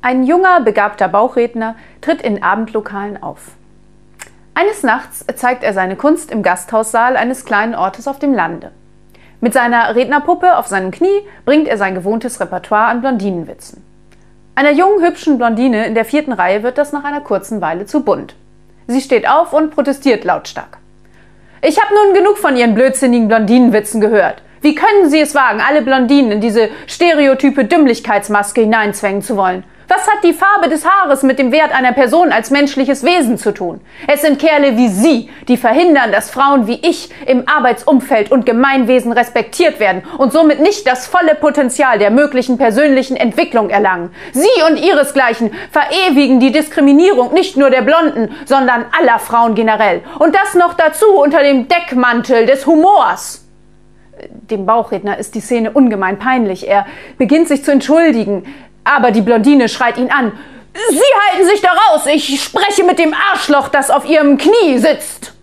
Ein junger, begabter Bauchredner tritt in Abendlokalen auf. Eines Nachts zeigt er seine Kunst im Gasthaussaal eines kleinen Ortes auf dem Lande. Mit seiner Rednerpuppe auf seinem Knie bringt er sein gewohntes Repertoire an Blondinenwitzen. Einer jungen, hübschen Blondine in der 4. Reihe wird das nach einer kurzen Weile zu bunt. Sie steht auf und protestiert lautstark. »Ich habe nun genug von Ihren blödsinnigen Blondinenwitzen gehört. Wie können Sie es wagen, alle Blondinen in diese stereotype Dümmlichkeitsmaske hineinzwängen zu wollen? Was hat die Farbe des Haares mit dem Wert einer Person als menschliches Wesen zu tun? Es sind Kerle wie Sie, die verhindern, dass Frauen wie ich im Arbeitsumfeld und Gemeinwesen respektiert werden und somit nicht das volle Potenzial der möglichen persönlichen Entwicklung erlangen. Sie und Ihresgleichen verewigen die Diskriminierung nicht nur der Blonden, sondern aller Frauen generell. Und das noch dazu unter dem Deckmantel des Humors.« Dem Bauchredner ist die Szene ungemein peinlich. Er beginnt sich zu entschuldigen. Aber die Blondine schreit ihn an. »Sie halten sich da raus! Ich spreche mit dem Arschloch, das auf Ihrem Knie sitzt!«